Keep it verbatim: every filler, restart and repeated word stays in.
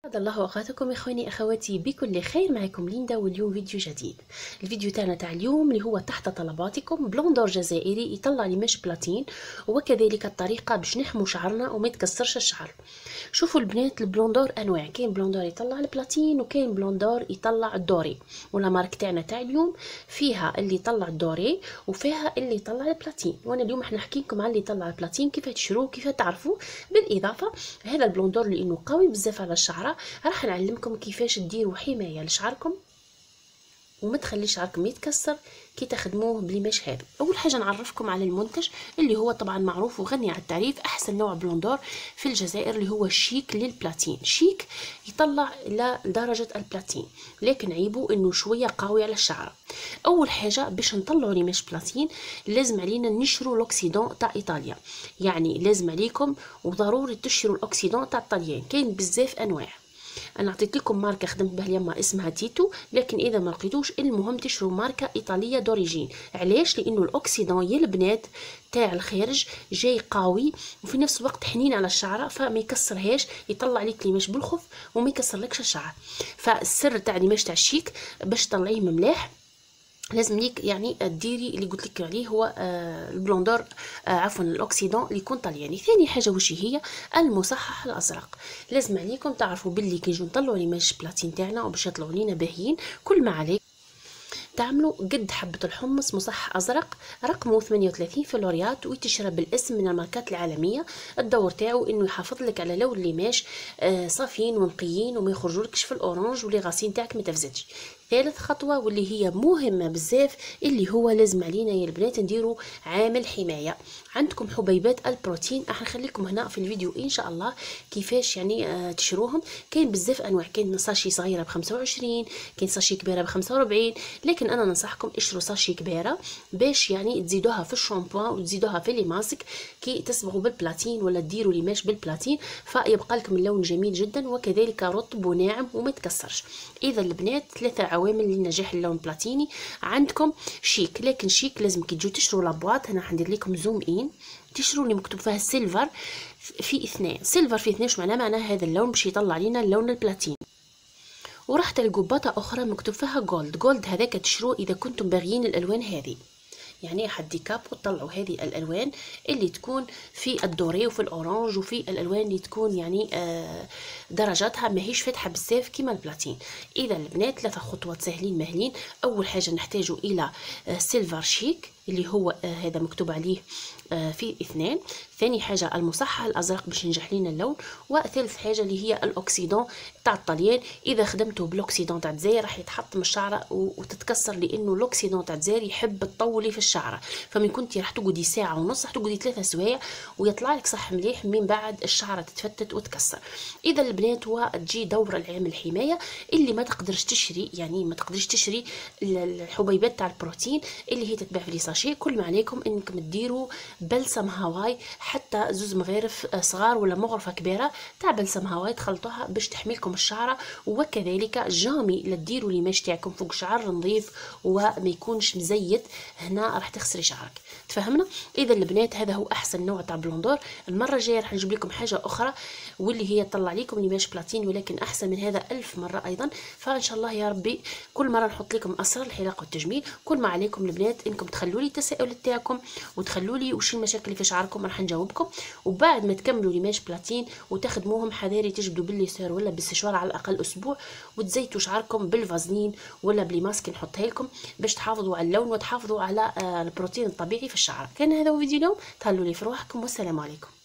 أسعد الله أوقاتكم إخواني أخواتي بكل خير. معكم ليندا واليوم فيديو جديد. الفيديو تاعنا تاع اليوم اللي هو تحت طلباتكم بلوندور جزائري يطلع لي مش بلاتين، وكذلك الطريقة باش نحمو شعرنا وما يتكسرش الشعر. شوفوا البنات، البلوندور أنواع، كاين بلوندور يطلع البلاتين وكاين بلوندور يطلع الدوري، ولا مارك تاعنا تاع اليوم فيها اللي يطلع الدوري وفيها اللي يطلع البلاتين. وانا اليوم راح نحكي لكم على اللي يطلع البلاتين كيف تشروه كيف تعرفوه. بالاضافه هذا البلوندور لانه قوي بزاف على الشعره راح نعلمكم كيفاش ديروا حمايه لشعركم وما تخلي شعركم يتكسر كي تخدموه بليماش هذا. اول حاجه نعرفكم على المنتج اللي هو طبعا معروف وغني عن التعريف، احسن نوع بلوندور في الجزائر اللي هو شيك للبلاتين. شيك يطلع الى درجه البلاتين، لكن عيبه انه شويه قوي على الشعر. اول حاجه باش نطلعوا ليماش بلاتين لازم علينا نشروا لوكسيدون تاع ايطاليا، يعني لازم عليكم وضروري تشروا الاكسيدون تاع الطليان. كاين بزاف انواع، انا عطيت لكم ماركه خدمت بها اليوم اسمها تيتو، لكن اذا ما لقيتوش المهم تشروا ماركه ايطاليه دوريجين. علاش؟ لانه الاكسيدون يا البنات تاع الخارج جاي قوي وفي نفس الوقت حنين على الشعره، فما يكسرهاش، يطلع لك ليماش بالخف وما يكسرلكش الشعر. فالسر تاع ليماش تاع الشيك باش تطلعيه مملاح لازم ليك يعني ديري اللي قلت لك عليه هو آه البلوندور آه عفوا الاكسيدون اللي يكون طلياني. ثاني حاجه وش هي؟ المصحح الازرق. لازم عليكم تعرفوا باللي كي نجو نطلعوا ليماش بلاتين تاعنا وباش يطلعوا لينا باهيين، كل ما عليك تعملوا قد حبة الحمص مصحح أزرق رقمه ثمانية وثلاثين فلوريات، ويتشرى بالاسم من الماركات العالمية. الدور تاعو انه يحافظ لك على لون الليماش آه صافيين ونقيين وما يخرجولكش في الاورانج واللي غاسين تاعك ما تفزتش. ثالث خطوه واللي هي مهمه بزاف اللي هو لازم علينا يا البنات نديروا عامل حمايه. عندكم حبيبات البروتين راح نخليكم هنا في الفيديو ان شاء الله كيفاش يعني آه تشروهم. كاين بزاف انواع، كاين ساشي صغيره ب خمسة وعشرين، كاين ساشي كبيره ب خمسة وأربعين، لكن انا ننصحكم اشروا ساشي كبيره باش يعني تزيدوها في الشامبوان وتزيدوها في لي ماسك كي تصبغوا بالبلاتين ولا ديروا ليماش بالبلاتين، فيبقى لكم اللون جميل جدا وكذلك رطب وناعم وما يتكسرش. اذا البنات ثلاثه عوامل لنجاح اللون البلاتيني. عندكم شيك، لكن شيك لازم كي تجوا تشروا لابواط، هنا حندير لكم زوم ان، تشروا اللي مكتوب فيها سيلفر في اثنين. سيلفر في اثنين شو معناه؟ معناه هذا اللون باش يطلع لنا اللون البلاتيني. وراح تلقوا باطه اخرى مكتوب فيها جولد. جولد هذاك تشروه اذا كنتم باغيين الالوان هذه، يعني حد كاب وتطلعوا هذه الالوان اللي تكون في الدوري وفي الاورانج وفي الالوان اللي تكون يعني آه درجاتها ماهيش فاتحه بزاف كيما البلاتين. اذا البنات ثلاثه خطوات سهلين مهلين. اول حاجه نحتاجوا الى آه سيلفر شيك اللي هو آه هذا مكتوب عليه آه في اثنين. ثاني حاجه المصحح الازرق باش ينجح لنا اللون. وثالث حاجه اللي هي الاكسيدون تاع الطليان. اذا خدمته بالاكسيدون تاع الجزائر راح يتحطم الشعره وتتكسر، لانه الاكسيدون تاع الجزائر يحب تطولي في الشعره، فمن كنتي راح تقعدي ساعه ونص راح تقعدي ثلاثه سوايع ويطلع لك صح مليح، من بعد الشعره تتفتت وتكسر. اذا البنات وتجي دور العام الحمايه اللي ما تقدرش تشري، يعني ما تقدرش تشري الحبيبات تاع البروتين اللي هي تتباع في لي ساشي، كل ما عليكم انكم تديروا بلسم هواي، حتى زوز مغارف صغار ولا مغرفه كبيره تاع بلسم هواي تخلطوها باش تحميلكم الشعره. وكذلك جامي لا ديروا ليماش تاعكم فوق شعر نظيف وما يكونش مزيت، هنا راح تخسري شعرك. تفهمنا؟ اذا البنات هذا هو احسن نوع تاع بلوندور. المره الجايه راح نجيب لكم حاجه اخرى واللي هي تطلع لكم ليماش بلاتين ولكن احسن من هذا ألف مره ايضا. فان شاء الله يا ربي كل مره نحط لكم اسرار الحلاقه والتجميل. كل ما عليكم البنات انكم تخلوا لي التساؤلات تاعكم وتخلوا لي وش المشاكل اللي في شعركم راح نجاوبكم. وبعد ما تكملوا ليماش بلاتين وتخدموهم حذاري تجبدوا بالليسير ولا بالسشوار على الاقل اسبوع، وتزيتوا شعركم بالفازلين ولا بلي ماسك نحطها لكم باش تحافظوا على اللون وتحافظوا على البروتين الطبيعي في الشعر. كان هذا هو فيديو اليوم، تهلوا لي في روحكم والسلام عليكم.